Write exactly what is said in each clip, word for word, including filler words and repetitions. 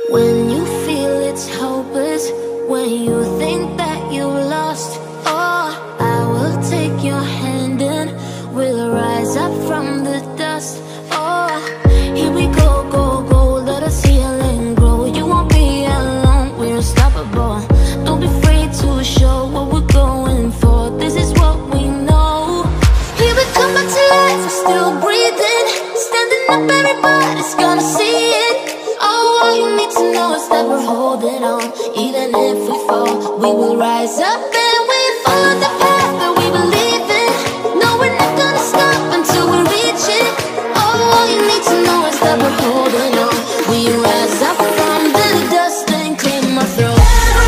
When you feel it's hopeless, when you think that you lost, oh, I will take your hand and we'll rise up from the dust. Oh, here we go, go, go, let us heal and grow. You won't be alone, we're unstoppable. Don't be afraid to show what we're going for. This is what we know. Here we come back to life, we're still breathing. Standing up, everybody's gonna see it. Oh, all you need to know is that we're holding on. Even if we fall, we will rise up and we follow the path that we believe in. No, we're not gonna stop until we reach it. Oh, all you need to know is that we're holding on. We rise up from the dust and claim our throne.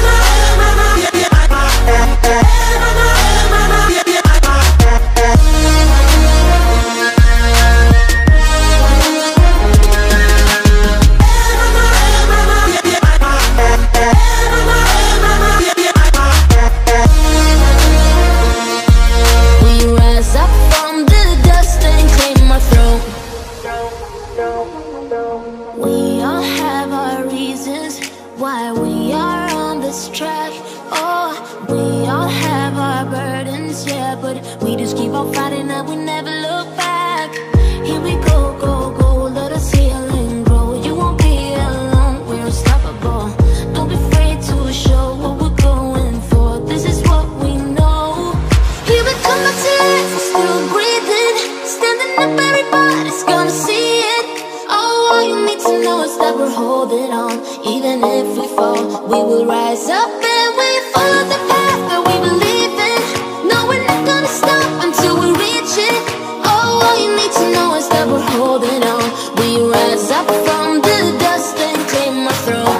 We all have our reasons why we are on this track. Oh, we all have our burdens, yeah, but we just keep on fighting and we never look back. Here we go, go, go, let us heal and grow. You won't be alone, we're unstoppable. Don't be afraid to show what we're going for. This is what we know. Here we come back to life, we're still breathing. Standing up, everybody's gonna see it. All you need to know is that we're holding on. Even if we fall, we will rise up and we follow the path that we believe in. No, we're not gonna stop until we reach it. Oh, all you need to know is that we're holding on. We rise up from the dust and claim our throne.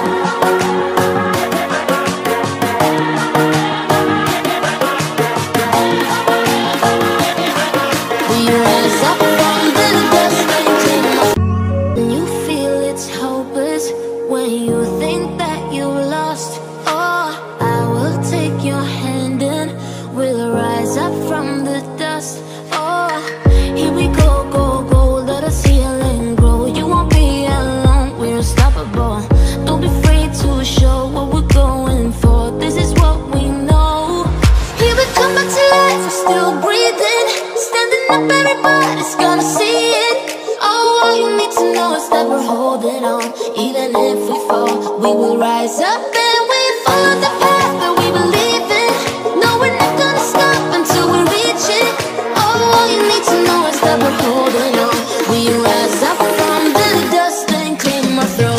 We rise up from the dust and claim our throne. You feel it's hopeless when you think that you lost. Oh, I will take your hand and we'll rise up from the dust. Oh, here we go, go, go, let us heal and grow. You won't be alone, we're unstoppable. Don't be afraid to show what we're going for. This is what we know. Here we come back to life, we're still breathing. Standing up, everybody's gonna see it. Oh, all you need to know is that we're holding on. Even if we fall, we will rise up and we follow the path that we believe in. No, we're not gonna stop until we reach it. Oh, all you need to know is that we're holding on. We rise up from the dust and claim our throne.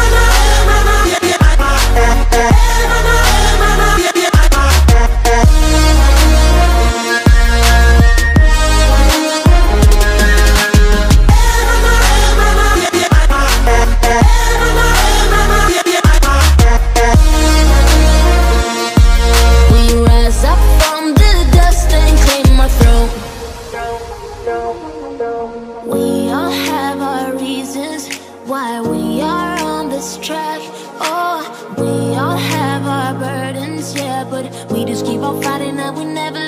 We all have our reasons why we are on this track. Oh, we all have our burdens, yeah, but we just keep on fighting and we never